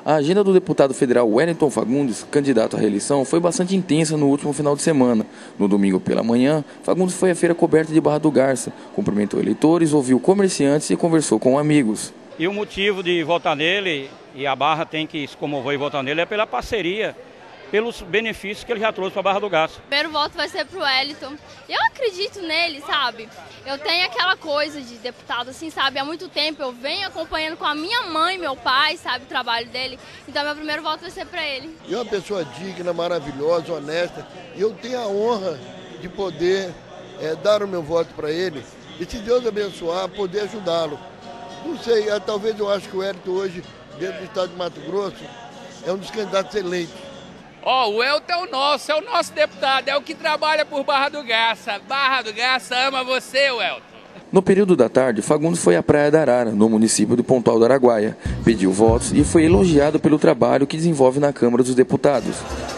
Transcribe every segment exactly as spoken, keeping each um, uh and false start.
A agenda do deputado federal Wellington Fagundes, candidato à reeleição, foi bastante intensa no último final de semana. No domingo pela manhã, Fagundes foi à feira coberta de Barra do Garça, cumprimentou eleitores, ouviu comerciantes e conversou com amigos. E o motivo de votar nele, e a Barra tem que se comover e votar nele, é pela parceria, pelos benefícios que ele já trouxe para a Barra do Garça. O primeiro voto vai ser pro Wellington. Eu acredito nele, sabe? Eu tenho aquela coisa de deputado, assim, sabe? Há muito tempo eu venho acompanhando com a minha mãe, meu pai, sabe? O trabalho dele. Então meu primeiro voto vai ser para ele. É uma pessoa digna, maravilhosa, honesta. E eu tenho a honra de poder é, dar o meu voto para ele. E se Deus abençoar, poder ajudá-lo. Não sei, talvez eu acho que o Wellington hoje, dentro do estado de Mato Grosso, é um dos candidatos eleitos. Ó, oh, o Wellington é o nosso, é o nosso deputado, é o que trabalha por Barra do Garça. Barra do Garça ama você, Wellington. No período da tarde, Fagundes foi à Praia da Arara, no município de Pontal do Araguaia. Pediu votos e foi elogiado pelo trabalho que desenvolve na Câmara dos Deputados.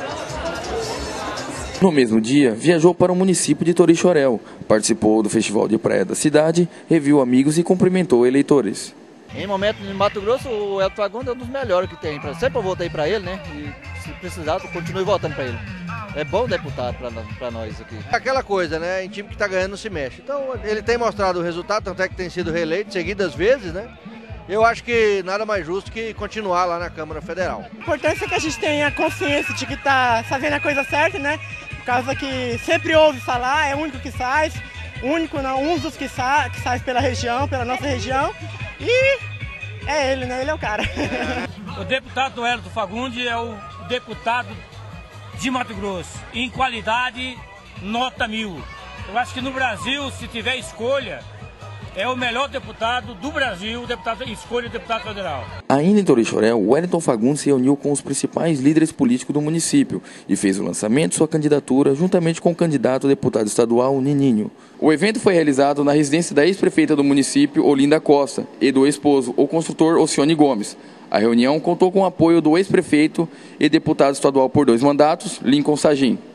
No mesmo dia, viajou para o município de Torixoréu, participou do Festival de Praia da cidade, reviu amigos e cumprimentou eleitores. Em momento de Mato Grosso, o Wellington Fagundes é um dos melhores que tem. Sempre eu votei para ele, né? E se precisar, eu continue votando para ele. É bom deputado para nós aqui. Aquela coisa, né? Em time que está ganhando não se mexe. Então, ele tem mostrado o resultado, tanto é que tem sido reeleito seguidas vezes, né? Eu acho que nada mais justo que continuar lá na Câmara Federal. A importância é que a gente tenha consciência de que está fazendo a coisa certa, né? Por causa que sempre ouve falar, é o único que sai, único não, um dos que sai, que sai pela região, pela nossa região. E é ele, né? Ele é o cara. O deputado Wellington Fagundes é o deputado de Mato Grosso. Em qualidade, nota mil. Eu acho que no Brasil, se tiver escolha, é o melhor deputado do Brasil, deputado, escolha de deputado federal. Ainda em Torixoréu, Wellington Fagundes se reuniu com os principais líderes políticos do município e fez o lançamento de sua candidatura juntamente com o candidato a deputado estadual Nininho. O evento foi realizado na residência da ex-prefeita do município, Olinda Costa, e do esposo, o construtor Ocione Gomes. A reunião contou com o apoio do ex-prefeito e deputado estadual por dois mandatos, Lincoln Sagim.